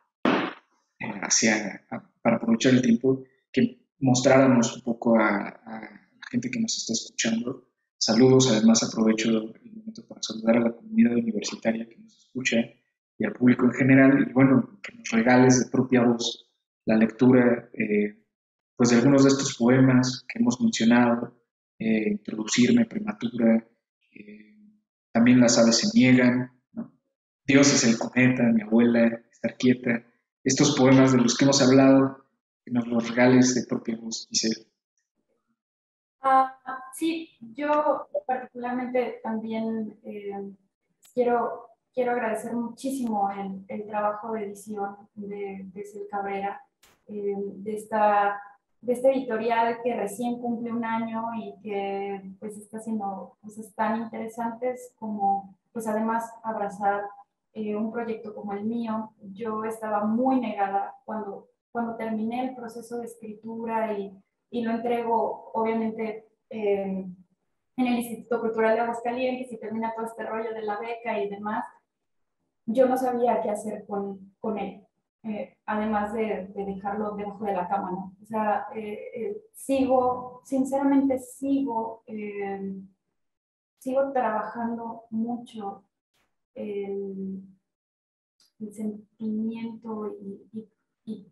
para aprovechar el tiempo, que mostráramos un poco a la gente que nos está escuchando. Saludos, además aprovecho el momento para saludar a la comunidad universitaria que nos escucha y al público en general, y bueno, que nos regales de propia voz la lectura pues de algunos de estos poemas que hemos mencionado, Introducirme, Prematura, eh, también Las aves se niegan, ¿no? Dios es el cometa, mi abuela, Estar quieta, estos poemas de los que hemos hablado, que nos los regales de propia voz, Giselle.
Sí, yo particularmente también quiero agradecer muchísimo el trabajo de edición de Cel Cabrera, de esta editorial que recién cumple un año y que pues está haciendo cosas tan interesantes como pues además abrazar un proyecto como el mío. Yo estaba muy negada cuando terminé el proceso de escritura y lo entrego, obviamente, en el Instituto Cultural de Aguascalientes y termina todo este rollo de la beca y demás. Yo no sabía qué hacer con él, además de dejarlo debajo de la cama, ¿no? O sea, sinceramente sigo trabajando mucho el, el sentimiento y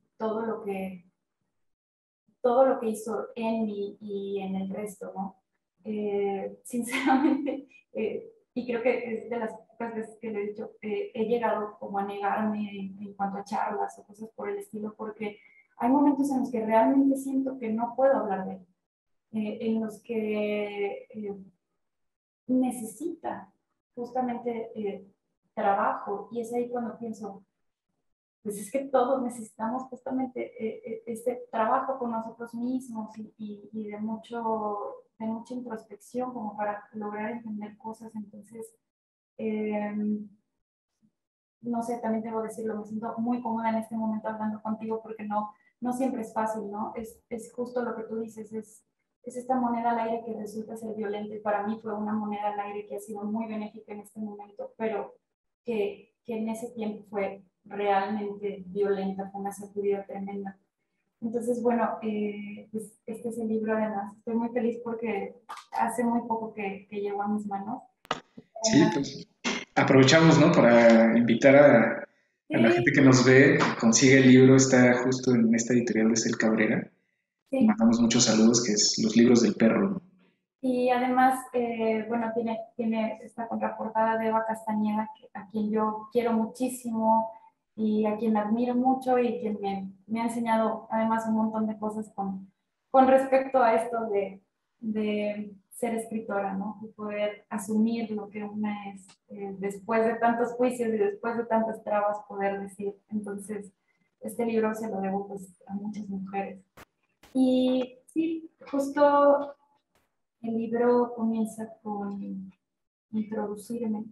todo lo que hizo en mí y en el resto, ¿no? Sinceramente, y creo que es de las pocas veces que lo he dicho, he llegado como a negarme en cuanto a charlas o cosas por el estilo, porque hay momentos en los que realmente siento que no puedo hablar de él, en los que necesita justamente trabajo, y es ahí cuando pienso, pues es que todos necesitamos justamente este trabajo con nosotros mismos y de mucha introspección como para lograr entender cosas. Entonces, eh, no sé, también debo decirlo, me siento muy cómoda en este momento hablando contigo porque no siempre es fácil, ¿no? Es justo lo que tú dices, es esta moneda al aire que resulta ser violenta y para mí fue una moneda al aire que ha sido muy benéfica en este momento, pero que en ese tiempo fue realmente violenta, fue una sacudida tremenda. Entonces, bueno, pues este es el libro además. Estoy muy feliz porque hace muy poco que llegó a mis manos
Sí, pues aprovechamos, ¿no? Para invitar a la gente
Sí,
que nos ve, que consigue el libro, está justo en esta editorial de Cel Cabrera.
sí.
Mandamos muchos saludos, que es Los Libros del Perro, ¿no?
Y además, bueno, tiene esta contraportada de Eva Castañeda, a quien yo quiero muchísimo y a quien admiro mucho y quien me ha enseñado además un montón de cosas con respecto a esto de ser escritora, ¿no? Y poder asumir lo que una es después de tantos juicios y después de tantas trabas poder decir. Entonces, este libro se lo debo pues a muchas mujeres. Y sí, justo el libro comienza con introducirme.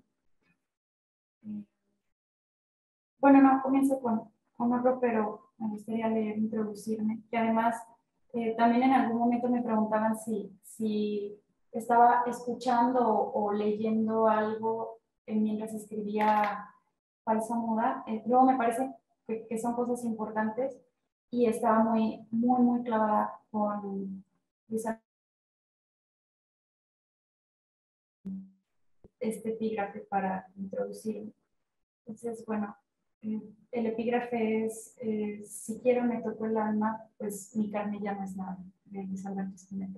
Bueno, no, comienza con otro, pero me gustaría leer introducirme. Que además, también en algún momento me preguntaban si estaba escuchando o leyendo algo mientras escribía Falsa Muda. Luego me parece que son cosas importantes y estaba muy clavada con este epígrafe para introducirme. Entonces, bueno, el epígrafe es, si quiero me tocó el alma, pues mi carne ya no es nada, de Luis Alberto Spinetta.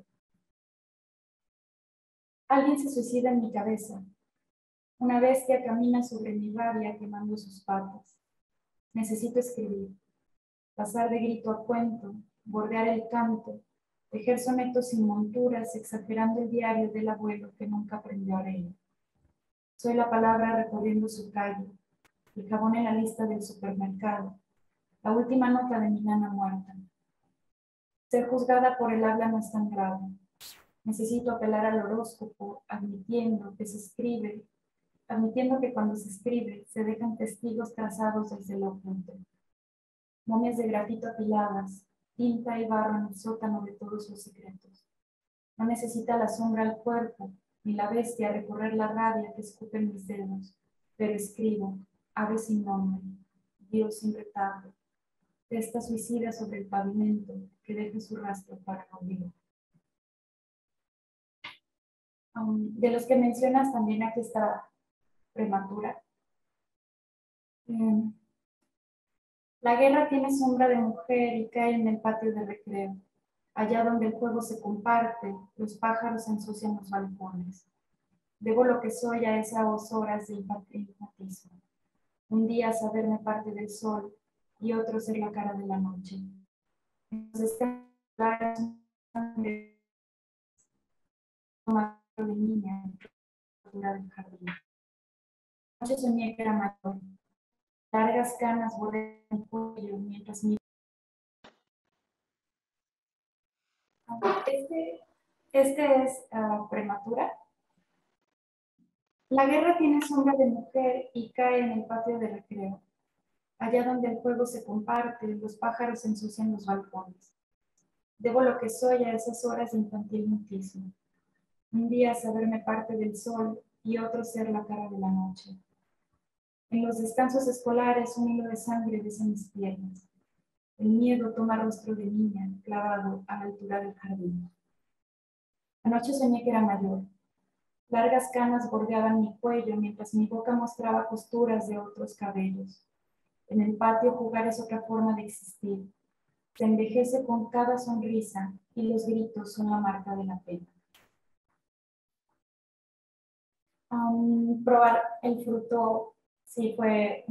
Alguien se suicida en mi cabeza. Una bestia camina sobre mi rabia quemando sus patas. Necesito escribir, pasar de grito a cuento, bordear el canto, tejer sonetos sin monturas, exagerando el diario del abuelo que nunca aprendió a leer. Soy la palabra recorriendo su calle, el jabón en la lista del supermercado, la última nota de mi nana muerta. Ser juzgada por el habla no es tan grave. Necesito apelar al horóscopo, admitiendo que cuando se escribe se dejan testigos trazados desde lo oculto. Momias de grafito apiladas, tinta y barro en el sótano de todos los secretos. No necesita la sombra al cuerpo, ni la bestia recorrer la rabia que escupen mis dedos, pero escribo, ave sin nombre, Dios sin retablo, testa suicida sobre el pavimento que deje su rastro para no olvidar. De los que mencionas también aquí está Prematura. La guerra tiene sombra de mujer y cae en el patio de recreo. Allá donde el juego se comparte, los pájaros ensucian los balcones. Debo lo que soy a esas horas de infantilismo. Un día saberme parte del sol y otro ser la cara de la noche. Entonces, de niña del jardín. Anoche soñé que era mayor. Largas canas bordean el cuello mientras mi... Este es Prematura. La guerra tiene sombra de mujer y cae en el patio de recreo. Allá donde el fuego se comparte, los pájaros ensucian los balcones. Debo lo que soy a esas horas de infantil mutismo. Un día saberme parte del sol y otro ser la cara de la noche. En los descansos escolares un hilo de sangre besa mis piernas. El miedo toma rostro de niña, clavado a la altura del jardín. Anoche soñé que era mayor. Largas canas bordeaban mi cuello mientras mi boca mostraba costuras de otros cabellos. En el patio jugar es otra forma de existir. Se envejece con cada sonrisa y los gritos son la marca de la pena. Probar el fruto sí fue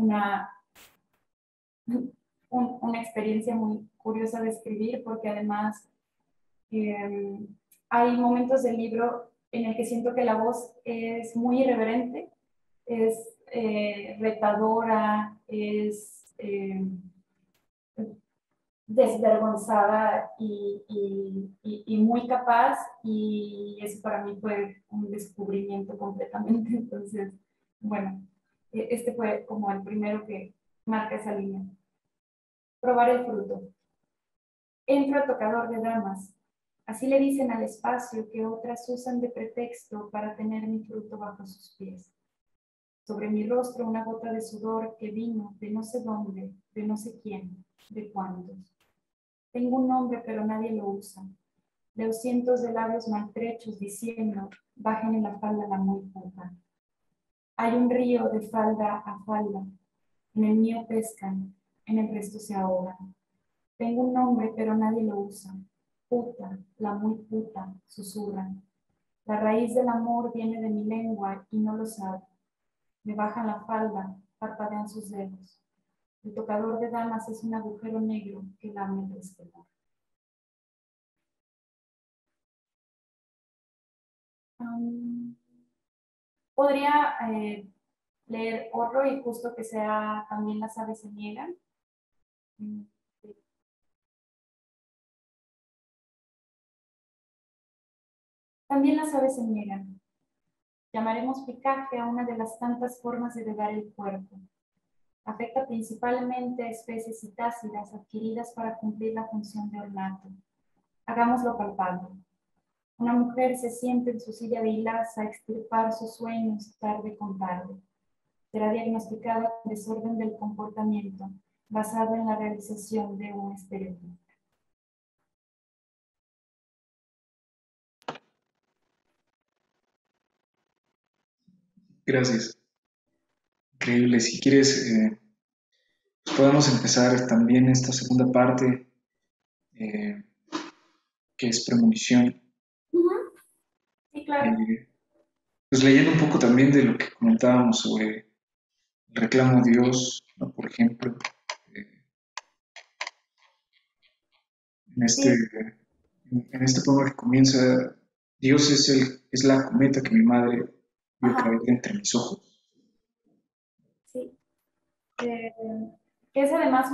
una experiencia muy curiosa de escribir porque además hay momentos del libro en el que siento que la voz es muy irreverente, es retadora, es desvergonzada y muy capaz, y eso para mí fue un descubrimiento completamente. Entonces, bueno, este fue como el primero que marca esa línea. Probar el fruto. Entro al tocador de damas. Así le dicen al espacio que otras usan de pretexto para tener mi fruto bajo sus pies. Sobre mi rostro una gota de sudor que vino de no sé dónde, de no sé quién, de cuántos. Tengo un nombre, pero nadie lo usa. Leo cientos de labios maltrechos diciendo, bajen en la falda la muy puta. Hay un río de falda a falda, en el mío pescan, en el resto se ahogan. Tengo un nombre, pero nadie lo usa. Puta, la muy puta, susurran. La raíz del amor viene de mi lengua y no lo sabe. Me bajan la falda, parpadean sus dedos. El tocador de damas es un agujero negro que lame el respeto. Podría leer otro y justo que sea también las aves se niegan. Mm, sí. También las aves se niegan. Llamaremos picaje a una de las tantas formas de vegar el cuerpo. Afecta principalmente a especies citácidas adquiridas para cumplir la función de ornato. Hagámoslo palpable. Una mujer se siente en su silla de hilaza a extirpar sus sueños tarde con tarde. Será diagnosticada con desorden del comportamiento basado en la realización de un estereotipo.
Gracias. Increíble. Si quieres, pues podemos empezar también esta segunda parte, eh, que es premonición.
Sí, claro.
Eh, pues leyendo un poco también de lo que comentábamos sobre el reclamo a Dios, ¿no? Por ejemplo, eh, en este,
Sí,
en este poema que comienza, Dios es la cometa que mi madre vio caer
ajá,
entre mis ojos.
sí. Eh, que es además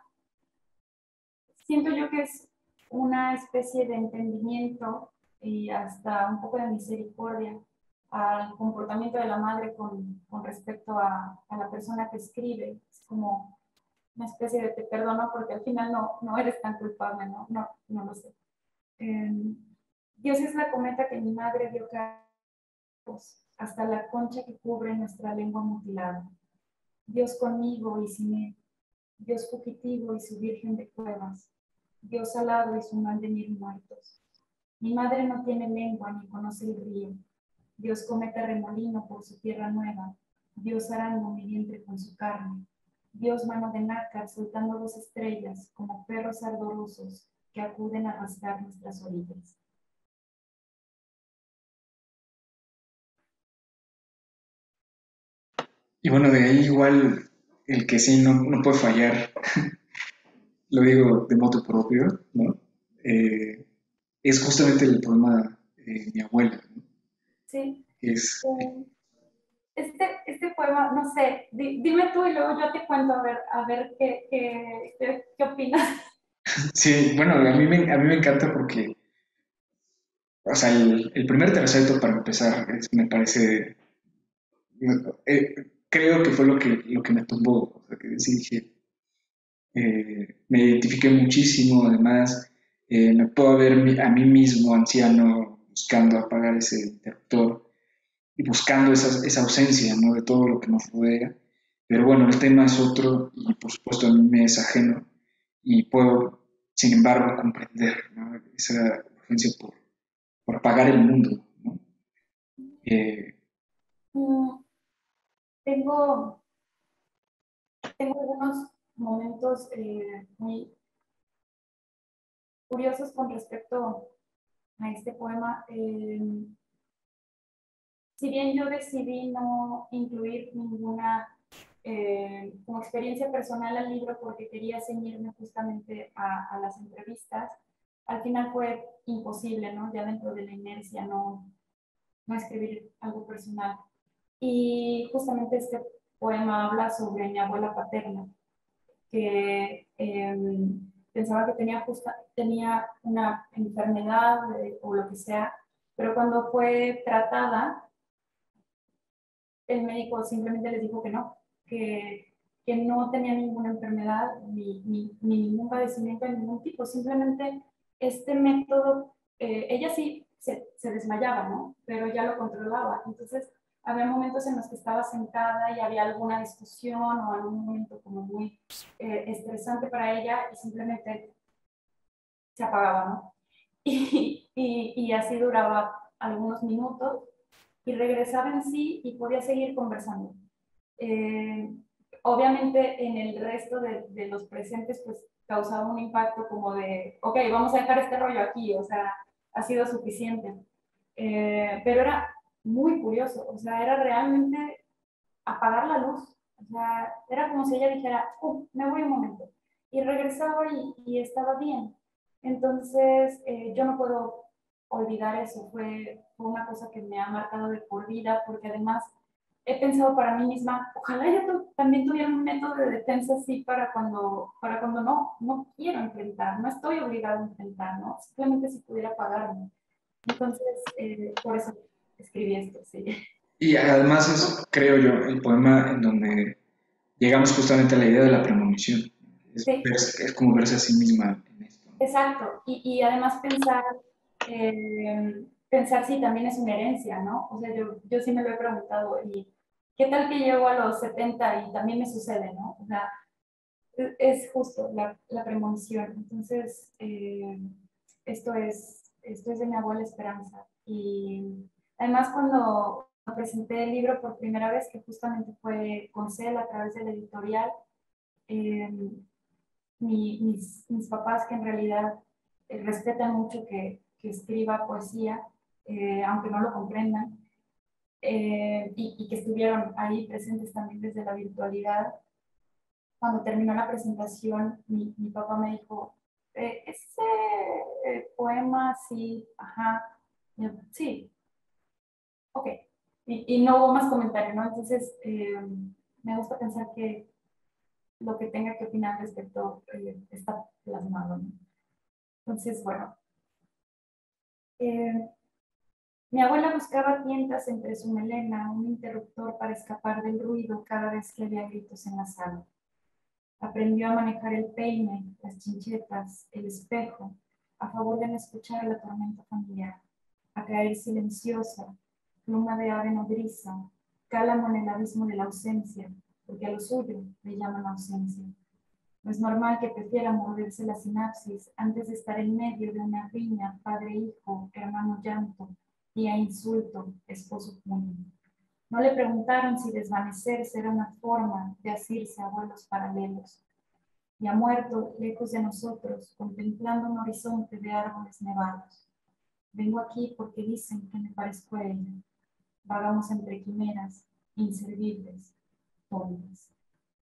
siento yo que es una especie de entendimiento y hasta un poco de misericordia al comportamiento de la madre con respecto a la persona que escribe. Es como una especie de te perdono porque al final no eres tan culpable, no lo sé. Eh, Dios es la cometa que mi madre vio caer hasta la concha que cubre nuestra lengua mutilada. Dios conmigo y sin él. Dios fugitivo y su virgen de cuevas. Dios alado y su mal de 1000 muertos. Mi madre no tiene lengua ni conoce el río. Dios cometa remolino por su tierra nueva. Dios arango mi vientre con su carne. Dios mano de nácar soltando 2 estrellas como perros ardorosos que acuden a rascar nuestras orillas.
Y bueno, de ahí igual el que sí no puede fallar, lo digo de modo propio, ¿no? Eh, es justamente el poema de mi abuela, ¿no?
Sí.
Es,
Este poema, no sé, dime tú y luego yo te cuento a ver qué opinas.
sí, bueno, a mí me encanta porque, o sea, el primer terceto para empezar me parece, creo que fue lo que me tumbó, o sea, que sí dije, me identifiqué muchísimo, además, me puedo ver a mí mismo, anciano, buscando apagar ese interruptor y buscando esa ausencia, ¿no? De todo lo que nos rodea. Pero bueno, el tema es otro y por supuesto a mí me es ajeno y puedo, sin embargo, comprender, ¿no? Esa urgencia por apagar el mundo, ¿no? Eh,
Mm, tengo, tengo algunos momentos muy curiosos con respecto a este poema. Si bien yo decidí no incluir ninguna como experiencia personal al libro porque quería ceñirme justamente a las entrevistas, al final fue imposible, ¿no? Ya dentro de la inercia no escribir algo personal. Y justamente este poema habla sobre mi abuela paterna, que pensaba que tenía una enfermedad o lo que sea, pero cuando fue tratada, el médico simplemente les dijo que no, que no tenía ninguna enfermedad ni ningún padecimiento de ningún tipo, simplemente este método, ella sí se desmayaba, ¿no? Pero ya lo controlaba. Entonces, había momentos en los que estaba sentada y había alguna discusión o algún momento como muy estresante para ella y simplemente se apagaba, ¿no? Y así duraba algunos minutos y y regresaba en sí y podía seguir conversando. Eh, Obviamente en el resto de los presentes pues causaba un impacto como de, ok, vamos a dejar este rollo aquí, o sea, ha sido suficiente. Pero era muy curioso, o sea, era realmente apagar la luz, o sea, era como si ella dijera, me voy un momento, y regresaba y estaba bien. Entonces, yo no puedo olvidar eso, fue una cosa que me ha marcado de por vida, porque además he pensado para mí misma, ojalá yo también tuviera un método de defensa así para cuando no quiero enfrentar, no estoy obligada a enfrentar, ¿no? Simplemente si pudiera apagarme. Entonces, por eso escribí esto, sí.
Y además es, creo yo, el poema en donde llegamos justamente a la idea de la premonición.
Sí,
Es como verse a sí misma en esto, ¿no?
exacto. Y además pensar si también es una herencia, ¿no? O sea, yo sí me lo he preguntado, ¿y qué tal que llego a los 70 y también me sucede, ¿no? O sea, es justo la premonición. Entonces, esto es de mi abuela Esperanza. Y además cuando presenté el libro por primera vez, que justamente fue con CEL a través de la editorial, eh, mis papás que en realidad respetan mucho que escriba poesía, aunque no lo comprendan, y que estuvieron ahí presentes también desde la virtualidad. Cuando terminó la presentación, mi papá me dijo, ese poema, sí, ajá, yo, sí, ok. Y no hubo más comentario, ¿no? Entonces, me gusta pensar que lo que tenga que opinar al respecto está plasmado, ¿no? Entonces, bueno, eh, mi abuela buscaba tientas entre su melena, un interruptor para escapar del ruido cada vez que había gritos en la sala. Aprendió a manejar el peine, las chinchetas, el espejo, a favor de no escuchar la tormenta familiar, a caer silenciosa, pluma de ave nodriza, cálamo en el abismo de la ausencia, porque a lo suyo le llaman ausencia. No es normal que prefiera morderse la sinapsis antes de estar en medio de una riña, padre-hijo, hermano-llanto, tía-insulto, esposo-puño. No le preguntaron si desvanecerse era una forma de asirse a vuelos paralelos. Y ha muerto lejos de nosotros, contemplando un horizonte de árboles nevados. Vengo aquí porque dicen que me parezco a ella. Vagamos entre quimeras, inservibles, tontas.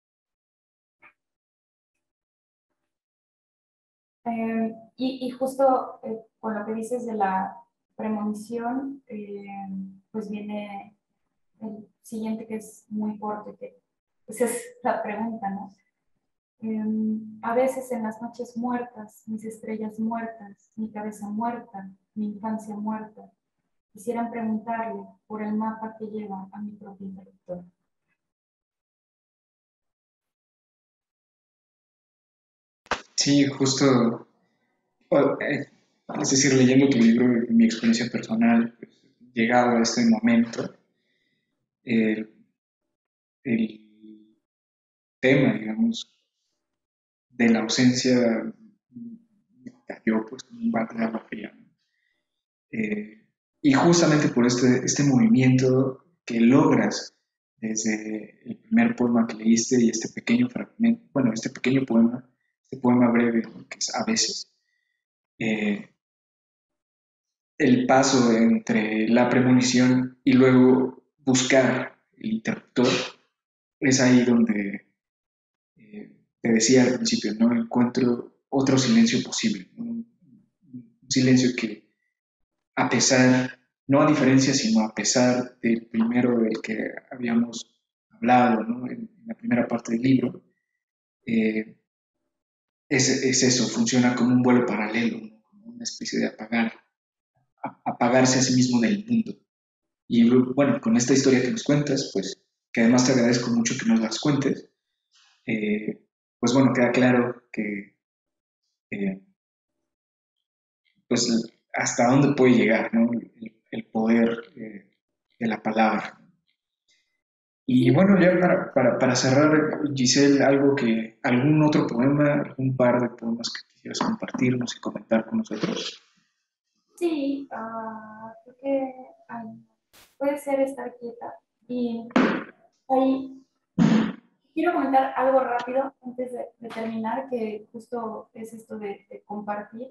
Y justo con lo que dices de la premonición, pues viene el siguiente que es muy corto, que pues es la pregunta, ¿no? A veces en las noches muertas, mis estrellas muertas, mi cabeza muerta, mi infancia muerta, quisieran preguntarle por el mapa que lleva a mi propio interruptor.
Sí, justo, o- eh, es decir, leyendo tu libro y mi experiencia personal, pues, llegado a este momento, el, el tema, digamos, de la ausencia me cayó pues como un balde de agua fría, ¿no? Eh, y justamente por este movimiento que logras desde el primer poema que leíste y este pequeño fragmento, bueno, este pequeño poema, este poema breve, ¿no? Que es a veces, eh, el paso entre la premonición y luego buscar el interruptor, es ahí donde te decía al principio, no encuentro otro silencio posible, ¿no? Un silencio que a pesar, no a diferencia, sino a pesar del primero del que habíamos hablado, ¿no? En la primera parte del libro, eh, es eso, funciona como un vuelo paralelo, ¿no? Como una especie de apagarse a sí mismo del mundo. Y bueno, con esta historia que nos cuentas, pues que además te agradezco mucho que nos las cuentes, eh, pues bueno, queda claro que eh, pues hasta dónde puede llegar, ¿no? El poder de la palabra. Y
Sí,
bueno, ya para cerrar, Giselle, algún otro poema, algún par de poemas que quisieras compartirnos y comentar con nosotros.
sí, creo que puede ser estar quieta. Y ahí quiero comentar algo rápido antes de terminar, que justo es esto de compartir.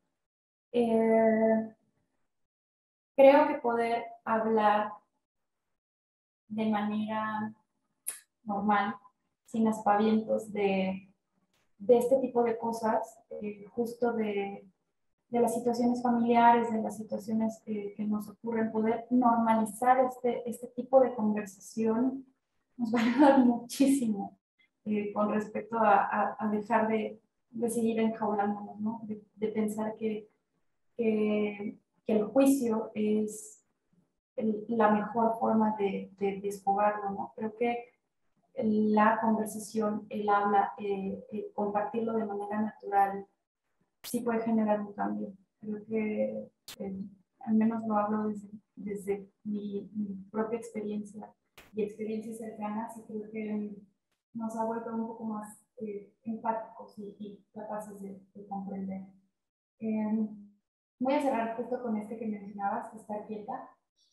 Creo que poder hablar de manera normal, sin aspavientos de este tipo de cosas, justo de las situaciones familiares, de las situaciones que nos ocurren, poder normalizar este tipo de conversación nos va a ayudar muchísimo con respecto a dejar de seguir enjaulándonos, ¿no? De pensar que el juicio es la mejor forma de desfogarlo, ¿no? Creo que la conversación, el habla, compartirlo de manera natural, sí puede generar un cambio. Creo que al menos lo hablo desde mi propia experiencia y experiencias cercanas, y creo que nos ha vuelto un poco más empáticos y capaces de comprender. Voy a cerrar justo con este que mencionabas, estar quieta.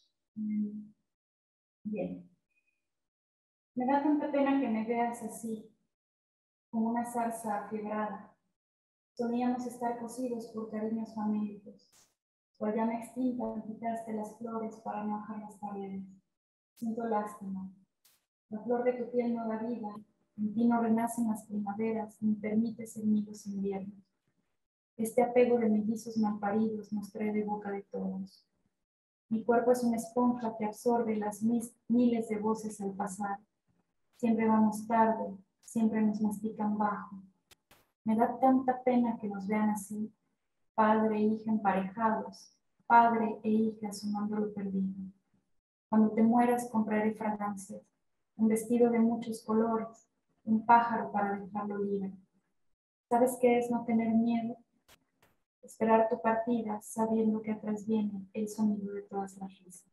Bien. Me da tanta pena que me veas así, como una zarza afiebrada. Solíamos estar cosidos por cariños famélicos. Tu llama extinta me quitaste las flores para no bajar las paredes. Siento lástima. La flor de tu piel no da vida. En ti no renacen las primaveras, ni permites en mí los inviernos. Este apego de mellizos malparidos nos trae de boca de todos. Mi cuerpo es una esponja que absorbe las miles de voces al pasar. Siempre vamos tarde, siempre nos mastican bajo. Me da tanta pena que nos vean así, padre e hija emparejados, padre e hija sumando lo perdido. Cuando te mueras compraré fragancias, un vestido de muchos colores, un pájaro para dejarlo libre. ¿Sabes qué es no tener miedo? Esperar tu partida sabiendo que atrás viene el sonido de todas las risas.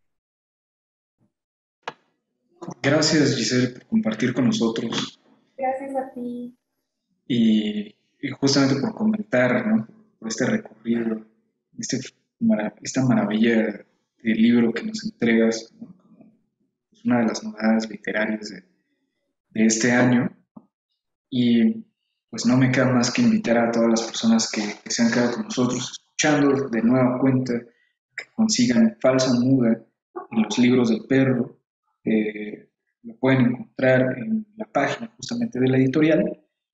Gracias, Giselle, por compartir con nosotros
Gracias a ti.
y justamente por comentar, ¿no? Por este recorrido, esta maravilla de libro que nos entregas, ¿no? Como es una de las novedades literarias de este año. Y pues no me queda más que invitar a todas las personas que se han quedado con nosotros escuchando de nueva cuenta, que consigan Falsa Muda en los libros del perro. Lo pueden encontrar en la página justamente de la editorial.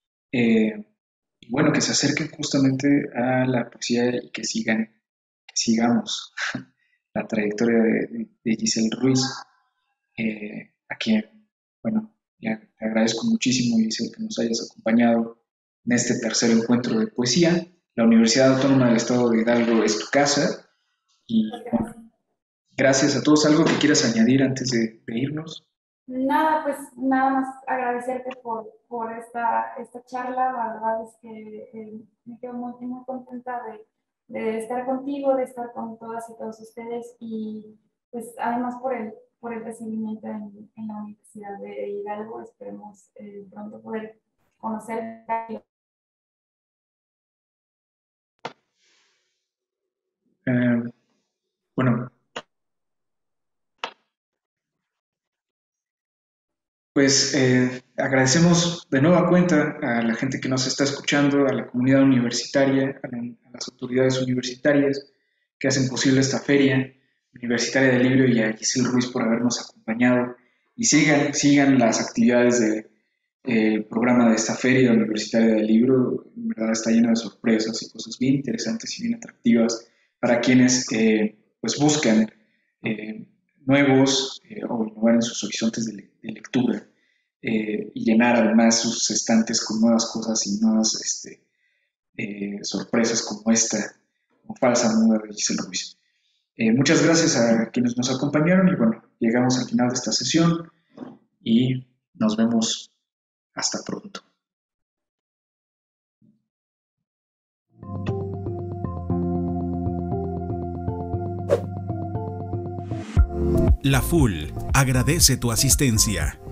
Y bueno, que se acerquen justamente a la poesía y que sigamos la trayectoria de Giselle Ruiz, a quien, bueno, te agradezco muchísimo, Giselle, que nos hayas acompañado en este tercer encuentro de poesía. La Universidad Autónoma del Estado de Hidalgo es tu casa y bueno, gracias a todos. ¿Algo que quieras añadir antes de irnos?
Nada, pues nada más agradecerte por esta charla. La verdad es que me quedo muy contenta de estar contigo, de estar con todas y todos ustedes, y pues además por el recibimiento en la Universidad de Hidalgo. Esperemos pronto poder conocer.
Bueno, pues agradecemos de nueva cuenta a la gente que nos está escuchando, a la comunidad universitaria, a las autoridades universitarias que hacen posible esta feria universitaria del libro, y a Giselle Ruiz por habernos acompañado. Y sigan las actividades del programa de esta feria universitaria del libro. En verdad está lleno de sorpresas y cosas bien interesantes y bien atractivas para quienes pues buscan eh, nuevos o innovar en sus horizontes de lectura, y llenar además sus estantes con nuevas cosas y nuevas sorpresas como esta, como Falsa Muda de Giselle Ruiz. Muchas gracias a quienes nos acompañaron y bueno, llegamos al final de esta sesión y nos vemos hasta pronto.
La FUL agradece tu asistencia.